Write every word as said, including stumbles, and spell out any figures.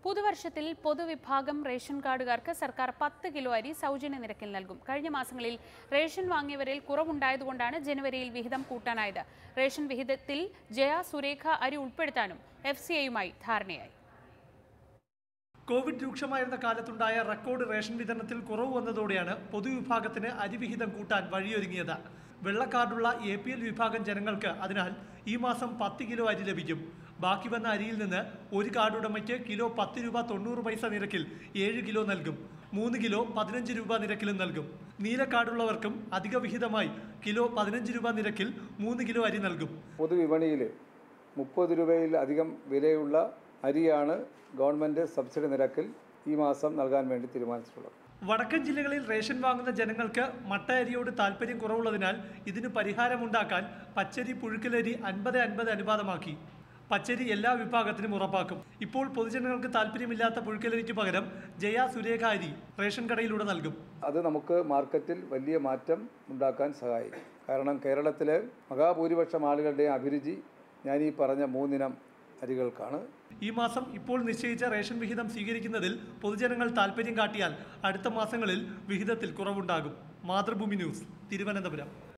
പുതുവർഷത്തിൽ പൊതുവിഭാഗം ration കാർഡുകാർക്ക് സർക്കാർ പത്ത് kilo അരി സൗജന്യ നിരക്കിൽ നൽകും. കഴിഞ്ഞ മാസങ്ങളിൽ റേഷൻ വാങ്ങിയവരിൽ കുറവുണ്ടായതുകൊണ്ടാണ് ജനുവരിയിൽ വിഹിതം കൂട്ടാനായത്. റേഷൻ വിഹിതത്തിൽ ജയ സുരേഖ അരി ഉൾപ്പെടുത്താനും എഫ് സി ഐയുമായി ധാരണയായി. കോവിഡ് രൂക്ഷമായിരുന്ന കാലത്തുണ്ടായ റെക്കോർഡ് റേഷൻ വിതരണത്തിൽ കുറവ് വന്നതോടെയാണ് പൊതുവിഭാഗത്തിന് അരിവിഹിതം കൂട്ടാൻ വഴിയൊരുങ്ങിയത്. വെള്ളക്കാർഡുള്ള എ പി എൽ വിഭാഗം ജനങ്ങൾക്ക് അതിനാൽ ഈ മാസം പത്ത് കിലോ അരി ലഭിക്കും. ബാക്കി വന്ന അരിയിൽ നിന്ന് ഒരു കാർഡ് ഉടമയ്ക്ക് കിലോ പത്ത് രൂപ തൊണ്ണൂറ് പൈസ നിരക്കിൽ ഏഴ് കിലോ നൽകും. മൂന്ന് കിലോ പതിനഞ്ച് രൂപ നിരക്കിലും നൽകും. നീല കാർഡുള്ളവർക്കും അധിക വിഹിതമായി കിലോ പതിനഞ്ച് രൂപ നിരക്കിൽ മൂന്ന് കിലോ അരി നൽകും. പൊതുവിപണിയിൽ മുപ്പത് രൂപയിൽ അധികം വിലയുള്ള അരിയാണ് ഗവൺമെൻറ് സബ്സിഡി നിരക്കിൽ ഈ മാസം നൽകാൻ വേണ്ടി തീരുമാനിച്ചിട്ടുള്ളത്. വടക്കൻ ജില്ലകളിൽ റേഷൻ വാങ്ങുന്ന ജനങ്ങൾക്ക് മട്ട അരിയോട് താല്പര്യം കുറവുള്ളതിനാൽ ഇതിന് പരിഹാരമുണ്ടാക്കാൻ പച്ചരി പുഴുക്കലരി അൻപത് അൻപത് അനുപാതമാക്കി. പച്ചരി എല്ലാ വിഭാഗത്തിനും ഉറപ്പാക്കും. ഇപ്പോൾ പൊതുജനങ്ങൾക്ക് താല്പര്യമില്ലാത്ത പുഴുക്കലരിക്ക് പകരം ജയ സുരേഖ അരി റേഷൻ കടയിലൂടെ നൽകും. അത് നമുക്ക് മാർക്കറ്റിൽ വലിയ മാറ്റം ഉണ്ടാക്കാൻ സഹായിക്കും. കാരണം കേരളത്തിലെ മഹാഭൂരിപക്ഷം ആളുകളുടെയും അഭിരുചി ഞാൻ ഈ പറഞ്ഞ മൂന്നിനം അരികൾക്കാണ്. ഈ മാസം ഇപ്പോൾ നിശ്ചയിച്ച റേഷൻ വിഹിതം സ്വീകരിക്കുന്നതിൽ പൊതുജനങ്ങൾ താല്പര്യം കാട്ടിയാൽ അടുത്ത മാസങ്ങളിൽ വിഹിതത്തിൽ കുറവുണ്ടാകും. മാതൃഭൂമി ന്യൂസ്, തിരുവനന്തപുരം.